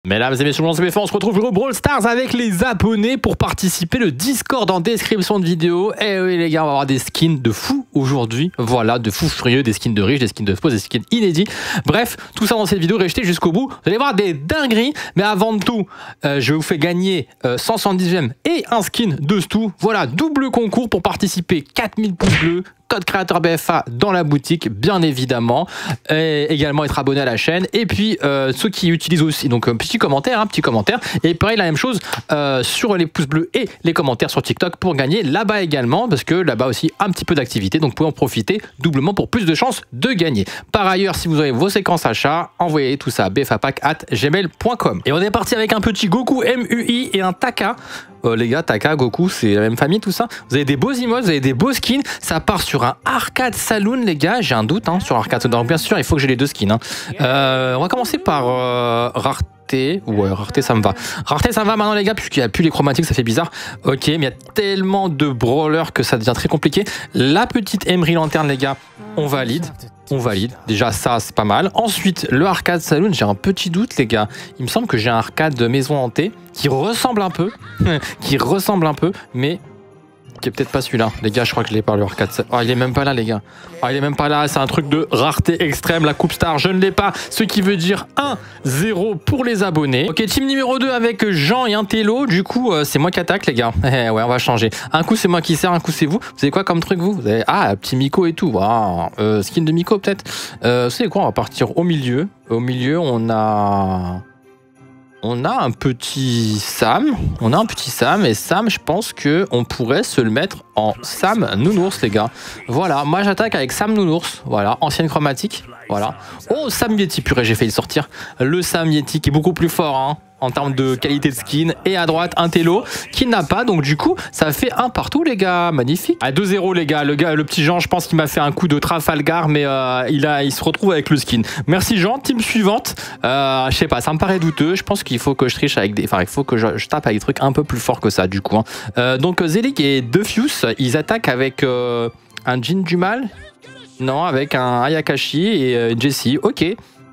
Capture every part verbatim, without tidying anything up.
Mesdames et messieurs, on se retrouve au Brawl Stars avec les abonnés pour participer. Le Discord en description de vidéo. Et oui les gars, on va avoir des skins de fou aujourd'hui. Voilà, de fou furieux, des skins de riches, des skins de faux, des skins inédits. Bref, tout ça dans cette vidéo, restez jusqu'au bout. Vous allez voir des dingueries. Mais avant de tout, euh, je vous fais gagner euh, cent soixante-dixième et un skin de Stu. Voilà, double concours pour participer. quatre mille pouces bleus. Code créateur B F A dans la boutique, bien évidemment. Et également être abonné à la chaîne. Et puis, euh, ceux qui utilisent aussi, donc un petit commentaire, un petit commentaire. Et pareil, la même chose euh, sur les pouces bleus et les commentaires sur TikTok pour gagner là-bas également. Parce que là-bas aussi, un petit peu d'activité. Donc, vous pouvez en profiter doublement pour plus de chances de gagner. Par ailleurs, si vous avez vos séquences achats, envoyez tout ça à bfapack arobase gmail point com. Et on est parti avec un petit Goku M U I et un Taka. Euh, les gars, Taka, Goku, c'est la même famille, tout ça. Vous avez des beaux emotes, vous avez des beaux skins. Ça part sur un Arcade Saloon, les gars. J'ai un doute hein, sur Arcade Saloon. Donc, bien sûr, il faut que j'ai les deux skins. Hein. Euh, on va commencer par euh, Rareté. Ouais, Rareté, ça me va. Rareté, ça me va maintenant, les gars, puisqu'il n'y a plus les chromatiques, ça fait bizarre. Ok, mais il y a tellement de brawlers que ça devient très compliqué. La petite Emery Lanterne, les gars, on valide. On valide. Déjà, ça, c'est pas mal. Ensuite, le Arcade Saloon, j'ai un petit doute, les gars. Il me semble que j'ai un arcade de maison hantée qui ressemble un peu. qui ressemble un peu, mais qui est peut-être pas celui-là. Les gars, je crois que je l'ai pas, le Arcade Saloon. Oh, il est même pas là, les gars. Oh, il est même pas là. C'est un truc de rareté extrême. La Coupe Star, je ne l'ai pas. Ce qui veut dire un zéro pour les abonnés. Ok, team numéro deux avec Jean et un Télo. Du coup, euh, c'est moi qui attaque, les gars. Eh, ouais, on va changer. Un coup, c'est moi qui sert, un coup, c'est vous. Vous avez quoi comme truc, vous, vous avez... Ah, petit Miko et tout. Wow. Euh, skin de Miko, peut-être. Euh, c'est quoi? On va partir au milieu. Au milieu, on a... On a un petit Sam, on a un petit Sam, et Sam, je pense que on pourrait se le mettre en Sam Nounours, les gars. Voilà, moi j'attaque avec Sam Nounours, voilà, ancienne chromatique, voilà. Oh, Sam Yeti, purée, j'ai failli le sortir. Le Sam Yeti qui est beaucoup plus fort, hein, en termes de qualité de skin. Et à droite, un Télo qui n'a pas, donc du coup, ça fait un partout, les gars, magnifique. À deux zéro, les gars, le gars, le petit Jean, je pense qu'il m'a fait un coup de Trafalgar, mais euh, il, a, il se retrouve avec le skin. Merci Jean, team suivante. Euh, je sais pas, ça me paraît douteux, je pense qu'il faut que je triche avec des... Enfin, il faut que je, je tape avec des trucs un peu plus forts que ça, du coup. Hein. Euh, donc Zelig et Defuse, ils attaquent avec euh, un Jin du mal. Non, avec un Ayakashi et euh, Jessie, ok.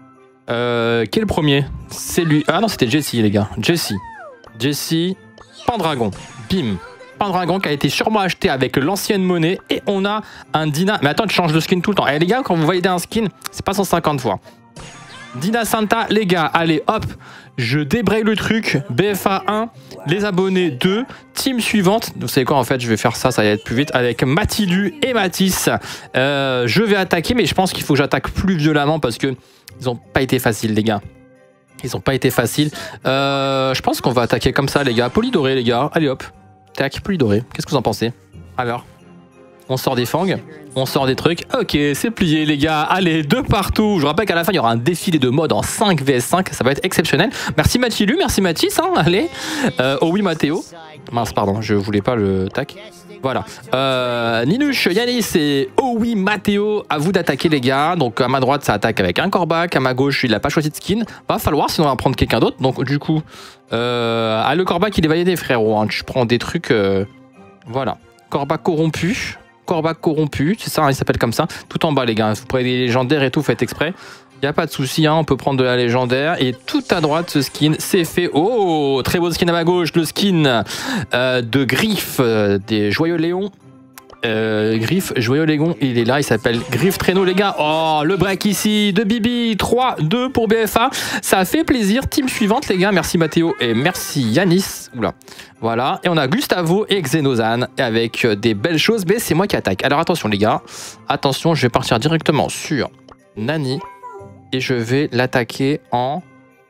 Euh, qui est le premier? C'est lui. Ah non, c'était Jessie, les gars. Jessie. Jessie. Pendragon. Bim. Pendragon qui a été sûrement acheté avec l'ancienne monnaie. Et on a un Dina. Mais attends, tu changes de skin tout le temps. Et les gars, quand vous voyez un skin, c'est pas cent cinquante fois. Dina Santa, les gars, allez, hop. Je débraye le truc. B F A un. Les abonnés deux. Team suivante. Vous savez quoi, en fait, je vais faire ça, ça va être plus vite. Avec Mathilu et Matisse. Euh, je vais attaquer, mais je pense qu'il faut que j'attaque plus violemment parce que ils ont pas été faciles, les gars. Ils ont pas été faciles. Euh, je pense qu'on va attaquer comme ça, les gars. Polydoré, les gars. Allez, hop. Tac, polydoré. Qu'est-ce que vous en pensez? Alors, on sort des fangs. On sort des trucs. Ok, c'est plié, les gars. Allez, de partout. Je rappelle qu'à la fin, il y aura un défilé de mode en cinq V S cinq. Ça va être exceptionnel. Merci Mathilu, merci Mathis. Hein, allez. Euh, oh oui, Mathéo. Mince, pardon, je voulais pas le tac. Voilà. Euh, Ninush, Yanis et oh oui, Mathéo, à vous d'attaquer, les gars. Donc, à ma droite, ça attaque avec un Corbac. À ma gauche, il n'a pas choisi de skin. Va falloir, sinon on va prendre quelqu'un d'autre. Donc, du coup, euh, ah, le Corbac, il est validé, frérot. Hein. Tu prends des trucs. Euh, voilà. Corbac corrompu. Corbac corrompu. C'est ça, hein, il s'appelle comme ça. Tout en bas, les gars. Vous prenez des légendaires et tout, faites exprès. Il n'y a pas de souci, hein, on peut prendre de la légendaire. Et tout à droite, ce skin, c'est fait. Oh, très beau skin à ma gauche, le skin euh, de Griffe, euh, des Joyeux Léon. Euh, Griffe, Joyeux Léon, il est là, il s'appelle Griffe Traîneau, les gars. Oh, le break ici de Bibi, trois deux pour B F A. Ça fait plaisir. Team suivante, les gars. Merci Mathéo et merci Yanis. Oula. Voilà. Et on a Gustavo et Xenozan avec des belles choses, mais c'est moi qui attaque. Alors attention, les gars. Attention, je vais partir directement sur Nani. Et je vais l'attaquer en...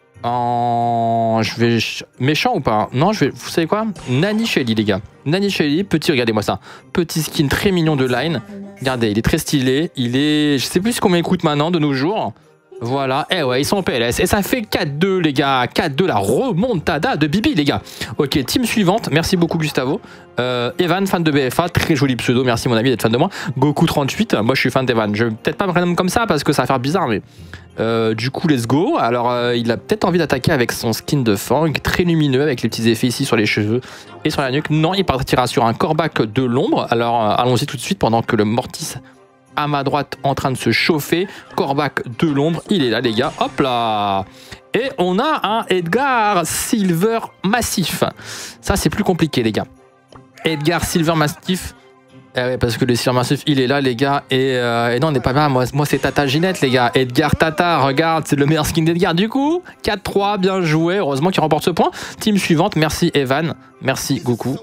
En... Je vais... Méchant ou pas? Non, je vais... Vous savez quoi? Nani Shelly, les gars. Nani Shelly, petit, regardez-moi ça. Petit skin très mignon de Line. Regardez, il est très stylé. Il est... Je sais plus combien il coûte maintenant, de nos jours. Voilà. Eh ouais, ils sont en P L S. Et ça fait quatre deux, les gars. quatre deux, la remontada de Bibi, les gars. Ok, team suivante. Merci beaucoup, Gustavo. Euh, Evan, fan de B F A. Très joli pseudo. Merci, mon ami, d'être fan de moi. Goku trente-huit. Moi, je suis fan d'Evan. Je vais peut-être pas me prénommer comme ça parce que ça va faire bizarre, mais... Euh, du coup, let's go. Alors, euh, il a peut-être envie d'attaquer avec son skin de Fang, très lumineux, avec les petits effets ici sur les cheveux et sur la nuque. Non, il partira sur un Corbac de l'ombre. Alors, euh, allons-y tout de suite pendant que le Mortis à ma droite en train de se chauffer. Corbac de l'ombre, il est là les gars. Hop là. Et on a un Edgar Silver Massif. Ça c'est plus compliqué les gars. Edgar Silver Massif. Eh ouais, parce que le Silver Massif il est là les gars. Et, euh, et non on n'est pas bien. Moi, moi c'est Tata Ginette les gars. Edgar Tata, regarde, c'est le meilleur skin d'Edgar. Du coup, quatre trois, bien joué. Heureusement qu'il remporte ce point. Team suivante, merci Evan. Merci Goku.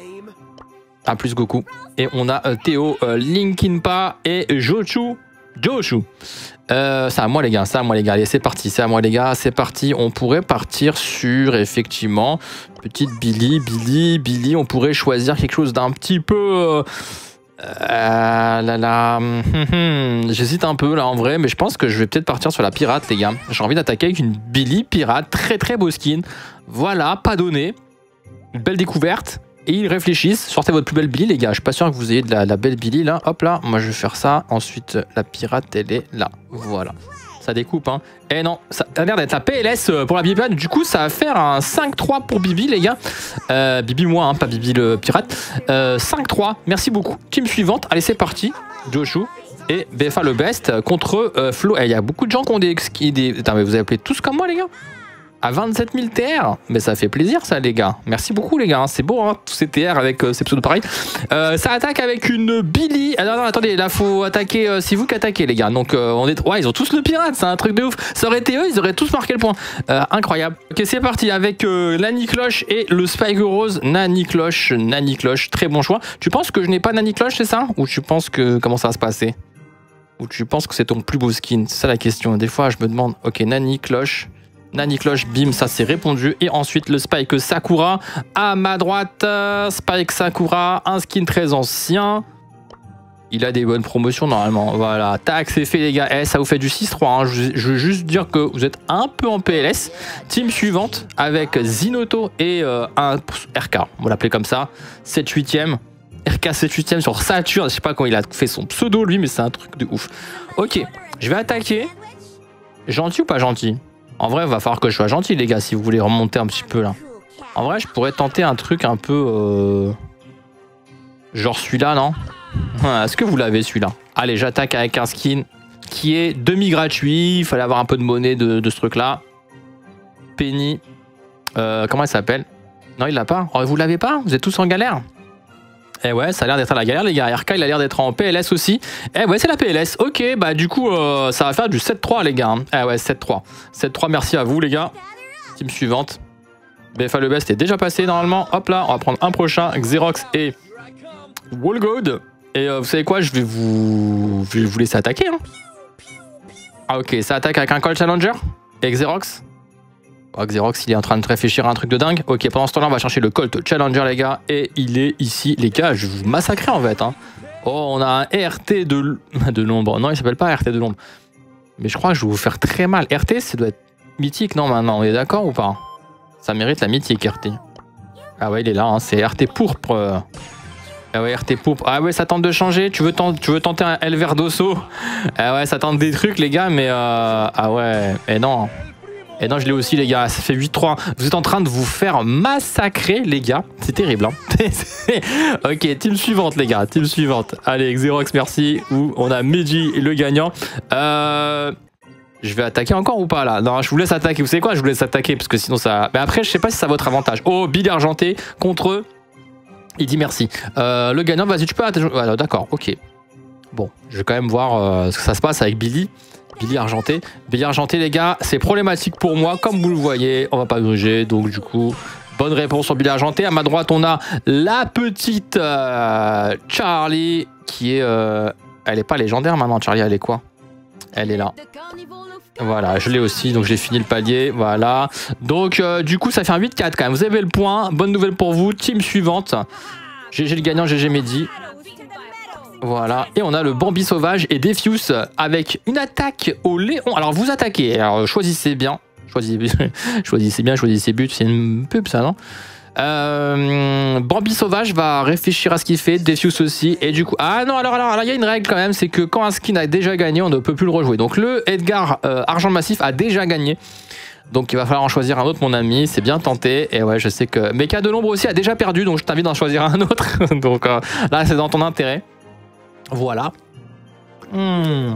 Ah plus Goku. Et on a euh, Théo, euh, Linkinpa et Jochu. Jochu. Euh, c'est à moi les gars, c'est à moi les gars. Allez c'est parti, c'est à moi les gars, c'est parti. On pourrait partir sur effectivement petite Billy, Billy, Billy. On pourrait choisir quelque chose d'un petit peu. Euh, euh, là là. Hum, hum, J'hésite un peu là en vrai, mais je pense que je vais peut-être partir sur la pirate les gars. J'ai envie d'attaquer avec une Billy pirate, très très beau skin. Voilà, pas donné. Une belle découverte. Et ils réfléchissent, sortez votre plus belle Billy les gars, je suis pas sûr que vous ayez de la, la belle Billy là, hop là, moi je vais faire ça, ensuite la pirate elle est là, voilà, ça découpe hein, et non, ça a l'air d'être la P L S pour la Bibi pirate, du coup ça va faire un cinq trois pour Bibi les gars, euh, Bibi moi, hein, pas Bibi le pirate, euh, cinq trois, merci beaucoup, team suivante, allez c'est parti, Joshua et B F A le best contre euh, Flo, il y a beaucoup de gens qui ont des, des... Attends, mais vous avez appelé tous comme moi les gars à vingt-sept mille T R, mais ça fait plaisir ça les gars. Merci beaucoup les gars, c'est beau hein, tous ces T R avec euh, ces pseudos pareils. Euh, ça attaque avec une Billy. Ah non, non attendez, là faut attaquer, euh, c'est vous qui attaquez les gars. Donc euh, on est, ouais ils ont tous le pirate, c'est un truc de ouf. Ça aurait été eux, ils auraient tous marqué le point. Euh, incroyable. Ok c'est parti avec euh, Nani Cloche et le Spike Rose. Nani Cloche, Nani Cloche, très bon choix. Tu penses que je n'ai pas Nani Cloche c'est ça? Ou tu penses que comment ça va se passer? Ou tu penses que c'est ton plus beau skin? C'est ça la question. Des fois je me demande, ok Nani Cloche. Nani Cloche, bim, ça c'est répondu. Et ensuite le Spike Sakura à ma droite. Spike Sakura, un skin très ancien. Il a des bonnes promotions normalement. Voilà, tac, c'est fait les gars. Eh, ça vous fait du six trois. Hein. Je, je veux juste dire que vous êtes un peu en P L S. Team suivante avec Zinoto et euh, un R K. On va l'appeler comme ça. sept huitième. R K sept huitième sur Saturn. Je sais pas quand il a fait son pseudo lui, mais c'est un truc de ouf. Ok, je vais attaquer. Gentil ou pas gentil? En vrai, il va falloir que je sois gentil, les gars, si vous voulez remonter un petit peu là. En vrai, je pourrais tenter un truc un peu... Euh... Genre celui-là, non? Est-ce que vous l'avez, celui-là? Allez, j'attaque avec un skin qui est demi-gratuit. Il fallait avoir un peu de monnaie de, de ce truc-là. Penny. Euh, comment elle s'appelle? Non, il l'a pas. Oh, vous l'avez pas? Vous êtes tous en galère? Eh ouais, ça a l'air d'être à la galère, les gars. R K, il a l'air d'être en P L S aussi. Eh ouais, c'est la P L S. Ok, bah du coup, euh, ça va faire du sept trois, les gars. Eh ouais, sept trois. sept trois, merci à vous, les gars. Team suivante. B F A le best est déjà passé, normalement. Hop là, on va prendre un prochain. Xerox et Wallgold. Et euh, vous savez quoi, je vais vous... Je vais vous laisser attaquer. Hein. Ah ok, ça attaque avec un Call Challenger. Et Xerox. Oh, Xerox, il est en train de réfléchir à un truc de dingue. Ok, pendant ce temps-là, on va chercher le Colt Challenger, les gars. Et il est ici. Les gars, je vais vous massacrer, en fait. Hein. Oh, on a un R T de, de l'ombre. Non, il s'appelle pas R T de l'ombre. Mais je crois que je vais vous faire très mal. R T, ça doit être mythique, non, maintenant? On est d'accord ou pas? Ça mérite la mythique, R T. Ah ouais, il est là. Hein. C'est R T pourpre. Ah ouais, R T pourpre. Ah ouais, ça tente de changer. Tu veux, tenter, tu veux tenter un El Verdoso? Ah ouais, ça tente des trucs, les gars, mais... Euh... Ah ouais, et non. Et non, je l'ai aussi, les gars. Ça fait huit trois. Vous êtes en train de vous faire massacrer, les gars. C'est terrible, hein. Ok, team suivante, les gars. Team suivante. Allez, Xerox, merci. Où on a Meiji, le gagnant. Euh... Je vais attaquer encore ou pas, là? Non, je vous laisse attaquer. Vous savez quoi? Je vous laisse attaquer, parce que sinon, ça... Mais après, je sais pas si ça a votre avantage. Oh, Billy Argenté contre eux. Il dit merci. Euh, le gagnant, vas-y, tu peux attaquer. Voilà, d'accord, ok. Bon, je vais quand même voir euh, ce que ça se passe avec Billy. Billy Argenté. Billy Argenté, les gars, c'est problématique pour moi. Comme vous le voyez, on va pas gruger. Donc, du coup, bonne réponse sur Billy Argenté. À ma droite, on a la petite euh, Charlie qui est... Euh, elle est pas légendaire maintenant, Charlie. Elle est quoi? Elle est là. Voilà, je l'ai aussi. Donc, j'ai fini le palier. Voilà. Donc, euh, du coup, ça fait un huit quatre quand même. Vous avez le point. Bonne nouvelle pour vous. Team suivante. G G le gagnant, G G Mehdi. Voilà, et on a le Bambi sauvage et Defius avec une attaque au Léon. Alors vous attaquez, alors choisissez bien, choisissez, choisissez bien, choisissez but, c'est une pub ça non euh, Bambi sauvage va réfléchir à ce qu'il fait, Defius aussi, et du coup... Ah non, alors alors il y a une règle quand même, c'est que quand un skin a déjà gagné, on ne peut plus le rejouer. Donc le Edgar euh, Argent Massif a déjà gagné. Donc il va falloir en choisir un autre, mon ami. C'est bien tenté. Et ouais, je sais que Mecha de l'ombre aussi a déjà perdu, donc je t'invite à en choisir un autre. Donc euh, là, c'est dans ton intérêt. Voilà. Hmm.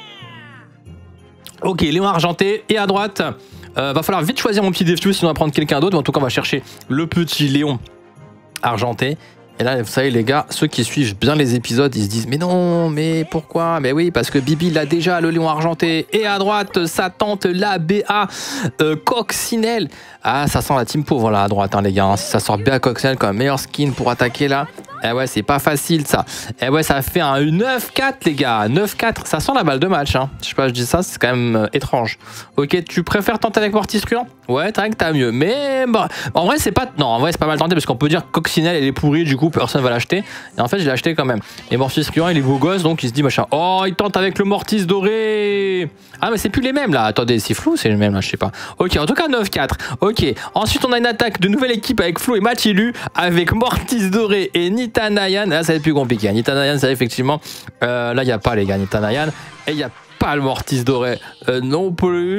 Ok, Léon argenté. Et à droite, euh, va falloir vite choisir mon petit Defuse, sinon on va prendre quelqu'un d'autre. En tout cas, on va chercher le petit Léon argenté. Et là, vous savez les gars, ceux qui suivent bien les épisodes, ils se disent mais non, mais pourquoi? Mais oui, parce que Bibi l'a déjà, le Léon argenté. Et à droite, sa tante, la B A euh, Coccinelle. Ah, ça sent la team pauvre là à droite, hein, les gars. Hein. Si ça sort B A Coccinelle comme meilleur skin pour attaquer là, eh ouais, c'est pas facile ça. Eh ouais, ça fait un neuf quatre les gars. neuf quatre, ça sent la balle de match. Hein. Je sais pas, je dis ça, c'est quand même euh, étrange. Ok, tu préfères tenter avec Mortis Truant? Ouais, t'as que t'as mieux. Mais bah, en vrai, c'est pas. Non, en vrai, c'est pas mal tenté parce qu'on peut dire que Coccinelle, elle est pourrie, du coup, personne va l'acheter. Et en fait, je l'ai acheté quand même. Et Mortis Truant, il est beau gosse, donc il se dit machin. Oh, il tente avec le Mortis doré. Ah, mais c'est plus les mêmes là. Attendez, c'est Flou, c'est les mêmes là, je sais pas. Ok, en tout cas, neuf quatre. Ok, ensuite, on a une attaque de nouvelle équipe avec Flou et Matilu, avec Mortis doré et Nitanayan. Là, ça va être plus compliqué. Nitanayan, ça effectivement. Euh, là, il n'y a pas les gars, Nitanayan. Et il n'y a pas le Mortis doré euh, non plus.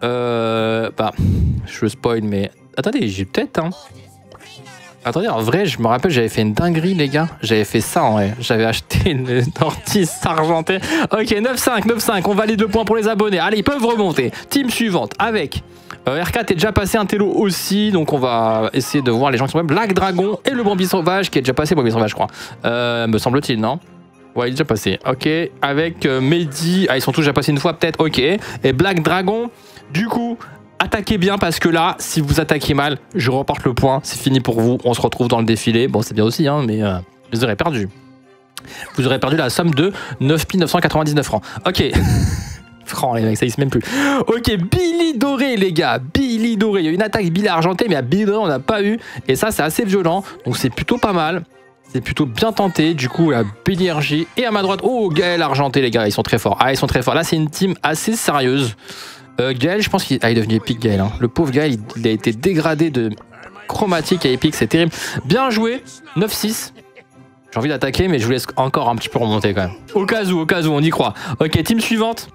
Euh, bah, je spoil, mais attendez, j'ai peut-être. Hein. Attendez, en vrai, je me rappelle, j'avais fait une dinguerie, les gars. J'avais fait ça en vrai. J'avais acheté une Mortis argentée. Ok, neuf cinq, neuf cinq. On valide le point pour les abonnés. Allez, ils peuvent remonter. Team suivante avec. Euh, R quatre est déjà passé, un télo aussi, donc on va essayer de voir les gens qui sont même. Black Dragon et le Bambi Sauvage qui est déjà passé, Bambi Sauvage, je crois. Euh, me semble-t-il, non? Ouais, il est déjà passé. Ok, avec euh, Mehdi. Ah, ils sont tous déjà passés une fois, peut-être. Ok. Et Black Dragon, du coup, attaquez bien parce que là, si vous attaquez mal, je reporte le point. C'est fini pour vous. On se retrouve dans le défilé. Bon, c'est bien aussi, hein, mais euh, vous aurez perdu. Vous aurez perdu la somme de neuf mille neuf cent quatre-vingt-dix-neuf francs. Ok. Francs, les mecs, ça existe même plus. Ok, Billy Doré, les gars. Billy Doré. Il y a une attaque Billy argenté, mais à Billy Doré, on n'a pas eu. Et ça, c'est assez violent. Donc, c'est plutôt pas mal. C'est plutôt bien tenté. Du coup, la Billy R J. Et à ma droite, oh, Gaël argenté, les gars. Ils sont très forts. Ah, ils sont très forts. Là, c'est une team assez sérieuse. Euh, Gaël, je pense qu'il ah, il est devenu épique, Gaël. Hein. Le pauvre Gaël, il, il a été dégradé de chromatique à épique. C'est terrible. Bien joué. neuf six. J'ai envie d'attaquer, mais je vous laisse encore un petit peu remonter quand même. Au cas où, au cas où, on y croit. Ok, team suivante.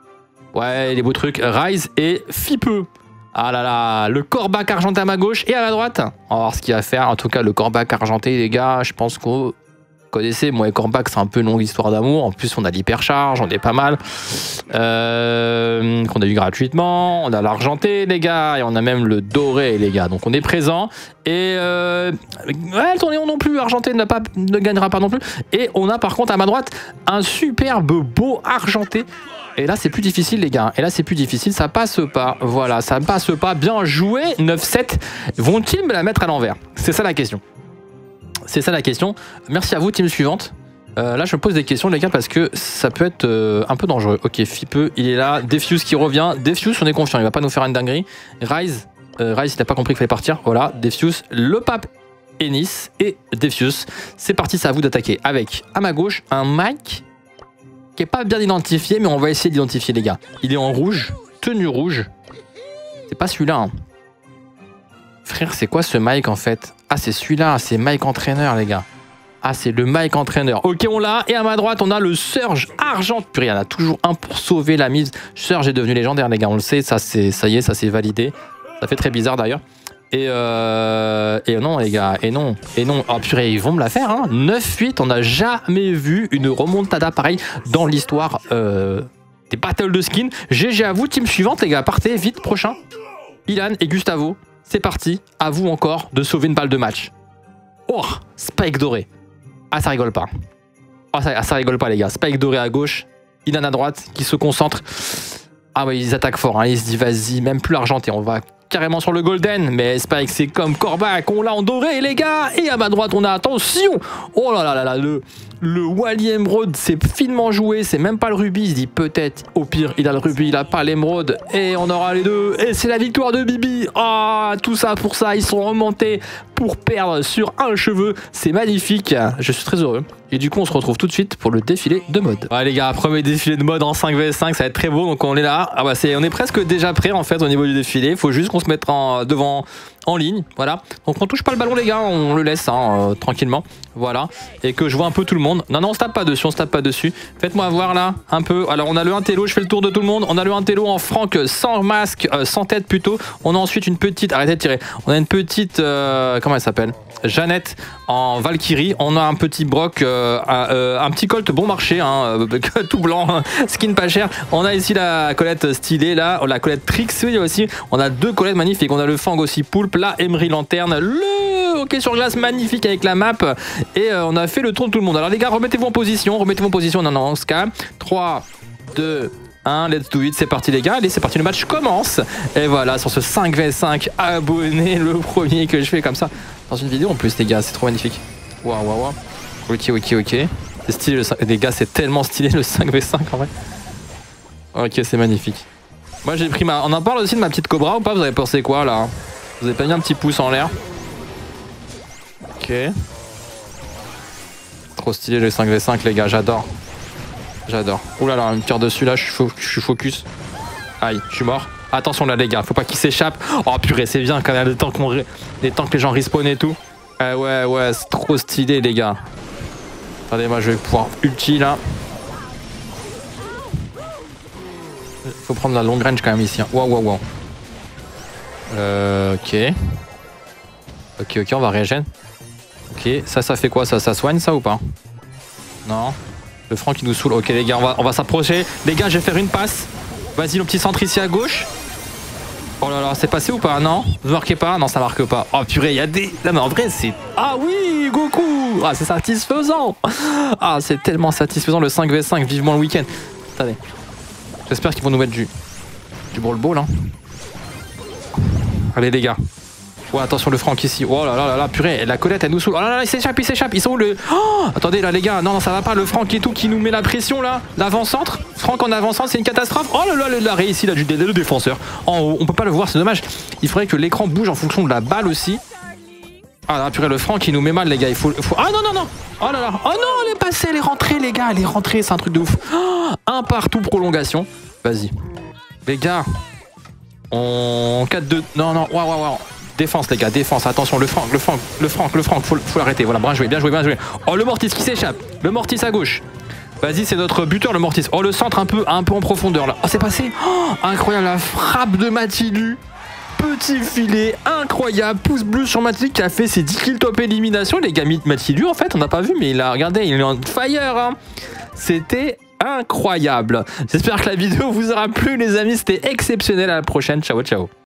Ouais, les beaux trucs. Rise et Fipeux. Ah là là, le Corbac argenté à ma gauche et à ma droite. On va voir ce qu'il va faire. En tout cas, le Corbac argenté, les gars, je pense qu'on connaissez. Moi et Corbac, c'est un peu une longue histoire d'amour. En plus, on a l'hypercharge, on est pas mal. Euh, qu'on a eu gratuitement. On a l'argenté, les gars. Et on a même le doré, les gars. Donc, on est présent. Et euh, ouais, le tournéon non plus. Argenté ne, pas, ne gagnera pas non plus. Et on a par contre à ma droite un superbe beau argenté. Et là, c'est plus difficile, les gars. Et là, c'est plus difficile. Ça passe pas. Voilà, ça passe pas. Bien joué. neuf sept. Vont-ils me la mettre à l'envers? C'est ça la question. C'est ça la question. Merci à vous, team suivante. Euh, là, je me pose des questions, les gars, parce que ça peut être euh, un peu dangereux. Ok, Fipeux, il est là. Defuse qui revient. Defuse, on est confiant. Il va pas nous faire une dinguerie. Rise, euh, Rise, il n'a pas compris qu'il fallait partir. Voilà, Defuse, le pape Ennis et Defuse. C'est parti, c'est à vous d'attaquer. Avec, à ma gauche, un Mike qui est pas bien identifié, mais on va essayer d'identifier, les gars. Il est en rouge, tenue rouge. C'est pas celui-là. Hein. Frère, c'est quoi ce Mike en fait? Ah, c'est celui-là, c'est Mike entraîneur, les gars. Ah, c'est le Mike entraîneur. Ok, on l'a. Et à ma droite, on a le Surge Argent. Purée, il y en a toujours un pour sauver la mise. Surge est devenu légendaire, les gars. On le sait, ça, ça y est, ça s'est validé. Ça fait très bizarre d'ailleurs. Et, euh, et non, les gars, et non, et non. Oh purée, ils vont me la faire, hein. neuf huit, on n'a jamais vu une remontada pareille dans l'histoire euh, des battles de skins. G G à vous, team suivante, les gars. Partez vite, prochain. Ilan et Gustavo, c'est parti. À vous encore de sauver une balle de match. Oh, Spike doré. Ah, ça rigole pas. Oh, ça, ça rigole pas, les gars. Spike doré à gauche, Ilan à droite, qui se concentre. Ah ouais, ils attaquent fort, hein. Ils se disent, vas-y, même plus l'argenté, on va carrément sur le golden, mais Spike c'est comme Corbac, on l'a en doré, les gars. Et à ma droite on a, attention, oh là là là là, le, le Wally Emerald, c'est finement joué, c'est même pas le rubis. Il se dit peut-être, au pire il a le rubis, il a pas l'émeraude, et on aura les deux, et c'est la victoire de Bibi. Ah, tout ça pour ça, ils sont remontés pour perdre sur un cheveu, c'est magnifique, je suis très heureux. Et du coup on se retrouve tout de suite pour le défilé de mode. Ouais les gars, premier défilé de mode en cinq v cinq, ça va être très beau, donc on est là. Ah bah c'est, on est presque déjà prêt en fait au niveau du défilé, faut juste qu'on se mette en, devant en ligne, voilà. Donc on touche pas le ballon les gars, on le laisse hein, euh, tranquillement, voilà. Et que je vois un peu tout le monde. Non non, on se tape pas dessus, on se tape pas dessus. Faites-moi voir là un peu. Alors on a le un télo, je fais le tour de tout le monde. On a le un télo en Franck sans masque, euh, sans tête plutôt. On a ensuite une petite, arrêtez de tirer. On a une petite, euh, comment elle s'appelle? Jeannette en Valkyrie. On a un petit Brock, euh, un, euh, un petit Colt bon marché, hein, euh, tout blanc, skin pas cher. On a ici la Colette stylée, là, la Colette Trix aussi. On a deux Colettes magnifiques. On a le Fang aussi Poulpe, la Emery Lanterne, le hockey sur glace magnifique avec la map. Et euh, on a fait le tour de tout le monde. Alors les gars, remettez-vous en position, remettez-vous en position. Non, non, on se calme. trois, deux, un, let's do it, c'est parti les gars, allez c'est parti, le match commence. Et voilà, sur ce cinq v cinq, abonné, le premier que je fais comme ça, dans une vidéo en plus les gars, c'est trop magnifique. Waouh, waouh, waouh. Ok, ok, ok. C'est stylé, le cinq... les gars, c'est tellement stylé le cinq v cinq en vrai. Ok, c'est magnifique. Moi j'ai pris ma... On en parle aussi de ma petite Cobra ou pas? Vous avez pensé quoi là? Vous avez pas mis un petit pouce en l'air? Ok. Trop stylé le cinq v cinq les gars, j'adore. J'adore. Ouh là là, il me tire dessus là, je suis, fo je suis focus. Aïe, je suis mort. Attention là les gars, faut pas qu'il s'échappe. Oh purée, c'est bien quand même le temps, qu'on les temps que les gens respawnent et tout. Euh, ouais, ouais, c'est trop stylé les gars. Attendez, moi je vais pouvoir ulti là. Faut prendre la longue range quand même ici. Waouh, waouh, waouh. Euh, ok. Ok, ok, on va régène. Ok, ça, ça fait quoi ça? Ça soigne ça ou pas? Non. Le franc qui nous saoule. Ok les gars, on va, on va s'approcher. Les gars, je vais faire une passe. Vas-y, le petit centre ici à gauche. Oh là là, c'est passé ou pas? Non? Vous marquez pas? Non, ça marque pas. Oh purée, il y a des... Là, mais en vrai, c'est... Ah oui, Goku! Ah, c'est satisfaisant! Ah, c'est tellement satisfaisant le cinq v cinq. Vivement le week-end. Attendez. J'espère qu'ils vont nous mettre du... Du Brawl Ball, hein. Allez les gars. Ouais, attention le Franck ici. Oh là là là là, purée, la Colette elle nous saoule. Oh là là, il s'échappe, il s'échappe. Ils sont où le... Oh, attendez là les gars, non, non, ça va pas. Le Franck et tout qui nous met la pression là. L'avant-centre. Franck en avant-centre, c'est une catastrophe. Oh là là, l'arrêt ici là du le défenseur. Oh, on peut pas le voir, c'est dommage. Il faudrait que l'écran bouge en fonction de la balle aussi. Ah là, purée, le Franck qui nous met mal les gars. Il faut, faut... Ah non, non, non. Oh là là. Oh non, elle est passée, elle est rentrée les gars. Elle est rentrée, c'est un truc de ouf. Oh, un partout prolongation. Vas-y. Les gars. On... quatre deux. Non, non, waouh, waouh, waouh. Défense les gars, défense, attention, le Franck, le Franck, le Franck, le Franck, faut, faut l'arrêter, voilà, bien joué, bien joué, bien joué. Oh le Mortis qui s'échappe, le Mortis à gauche. Vas-y, c'est notre buteur le Mortis. Oh le centre un peu, un peu en profondeur là. Oh c'est passé, oh, incroyable, la frappe de Matilu. Petit filet, incroyable, pouce bleu sur Matilu qui a fait ses dix kills top élimination. Les gars, Matilu en fait, on n'a pas vu, mais il a, regardé, il est en fire. Hein. C'était incroyable. J'espère que la vidéo vous aura plu les amis, c'était exceptionnel, à la prochaine, ciao ciao.